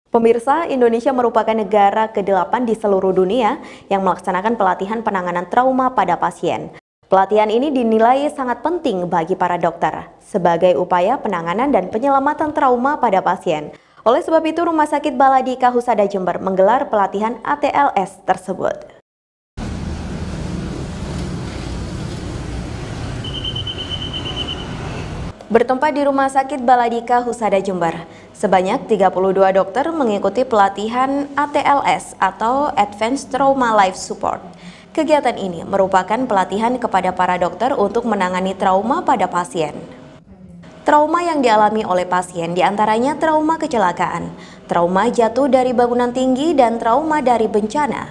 Pemirsa, Indonesia merupakan negara ke-8 di seluruh dunia yang melaksanakan pelatihan penanganan trauma pada pasien. Pelatihan ini dinilai sangat penting bagi para dokter sebagai upaya penanganan dan penyelamatan trauma pada pasien. Oleh sebab itu, Rumah Sakit Baladika Husada Jember menggelar pelatihan ATLS tersebut. Bertempat di Rumah Sakit Baladika Husada Jember, sebanyak 32 dokter mengikuti pelatihan ATLS atau Advanced Trauma Life Support. Kegiatan ini merupakan pelatihan kepada para dokter untuk menangani trauma pada pasien. Trauma yang dialami oleh pasien diantaranya trauma kecelakaan, trauma jatuh dari bangunan tinggi, dan trauma dari bencana.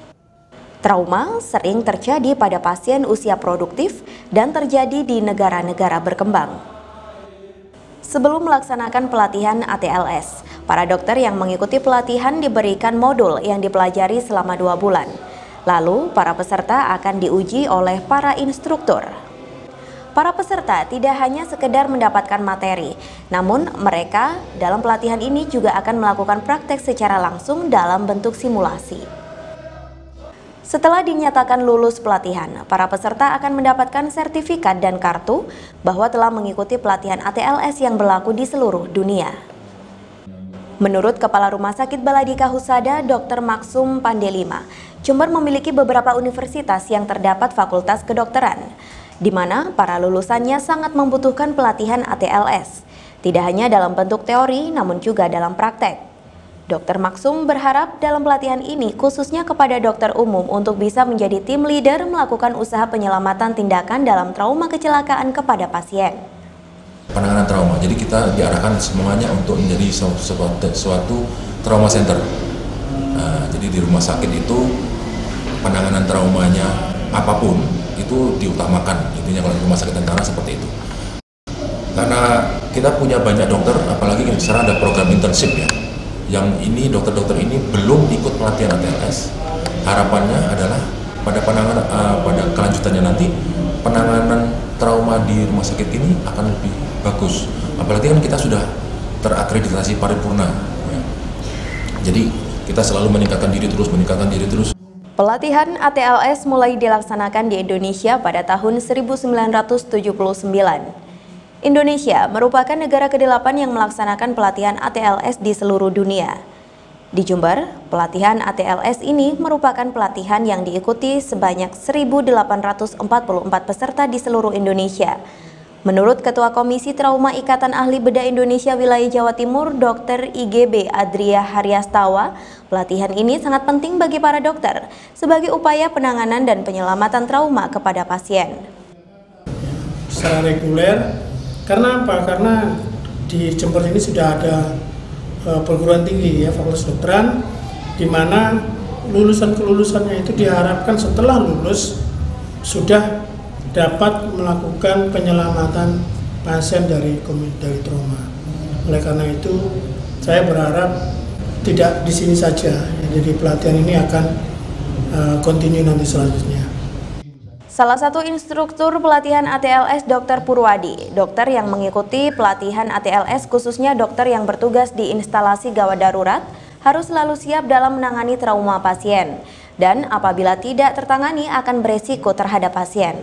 Trauma sering terjadi pada pasien usia produktif dan terjadi di negara-negara berkembang. Sebelum melaksanakan pelatihan ATLS, para dokter yang mengikuti pelatihan diberikan modul yang dipelajari selama 2 bulan. Lalu, para peserta akan diuji oleh para instruktur. Para peserta tidak hanya sekedar mendapatkan materi, namun mereka dalam pelatihan ini juga akan melakukan praktek secara langsung dalam bentuk simulasi. Setelah dinyatakan lulus pelatihan, para peserta akan mendapatkan sertifikat dan kartu bahwa telah mengikuti pelatihan ATLS yang berlaku di seluruh dunia. Menurut Kepala Rumah Sakit Baladika Husada, Dr. Maksum Pandelima, Jember memiliki beberapa universitas yang terdapat fakultas kedokteran, di mana para lulusannya sangat membutuhkan pelatihan ATLS, tidak hanya dalam bentuk teori namun juga dalam praktek. Dr. Maksum berharap dalam pelatihan ini khususnya kepada dokter umum untuk bisa menjadi tim leader melakukan usaha penyelamatan tindakan dalam trauma kecelakaan kepada pasien. Penanganan trauma, jadi kita diarahkan semuanya untuk menjadi suatu trauma center. Jadi di rumah sakit itu penanganan traumanya apapun itu diutamakan, intinya kalau rumah sakit tentara seperti itu. Karena kita punya banyak dokter, apalagi sekarang ada program internship ya. Yang ini dokter-dokter ini belum ikut pelatihan ATLS. Harapannya adalah pada kelanjutannya nanti penanganan trauma di rumah sakit ini akan lebih bagus. Apalagi kan kita sudah terakreditasi paripurna. Ya. Jadi kita selalu meningkatkan diri terus. Pelatihan ATLS mulai dilaksanakan di Indonesia pada tahun 1979. Indonesia merupakan negara ke-8 yang melaksanakan pelatihan ATLS di seluruh dunia. Di Jember, pelatihan ATLS ini merupakan pelatihan yang diikuti sebanyak 1.844 peserta di seluruh Indonesia. Menurut Ketua Komisi Trauma Ikatan Ahli Bedah Indonesia Wilayah Jawa Timur, Dr. IGB Adria Haryastawa, pelatihan ini sangat penting bagi para dokter sebagai upaya penanganan dan penyelamatan trauma kepada pasien. Secara reguler, karena apa? Karena di Jember ini sudah ada perguruan tinggi ya, fakultas kedokteran, di mana lulusan-kelulusannya itu diharapkan setelah lulus sudah dapat melakukan penyelamatan pasien dari trauma. Oleh karena itu, saya berharap tidak di sini saja, jadi pelatihan ini akan continue nanti selanjutnya. Salah satu instruktur pelatihan ATLS Dr. Purwadi, dokter yang mengikuti pelatihan ATLS khususnya dokter yang bertugas di instalasi gawat darurat, harus selalu siap dalam menangani trauma pasien dan apabila tidak tertangani akan beresiko terhadap pasien.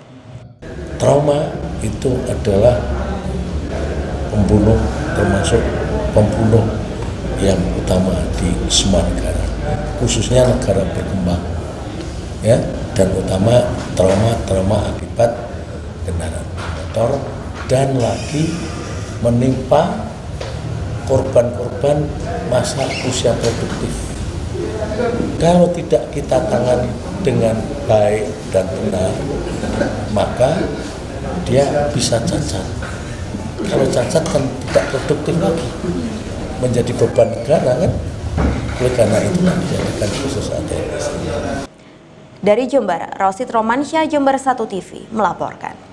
Trauma itu adalah pembunuh, termasuk pembunuh yang utama di semua negara, khususnya negara berkembang, ya. Dan utama trauma akibat kendaraan motor dan lagi menimpa korban-korban masa usia produktif. Kalau tidak kita tangani dengan baik dan benar, maka dia bisa cacat. Kalau cacat kan tidak produktif lagi, menjadi beban negara kan. Oleh karena itulah dijadikan khusus ATLS. Dari Jember, Rosid Romansyah, Jember 1 TV melaporkan.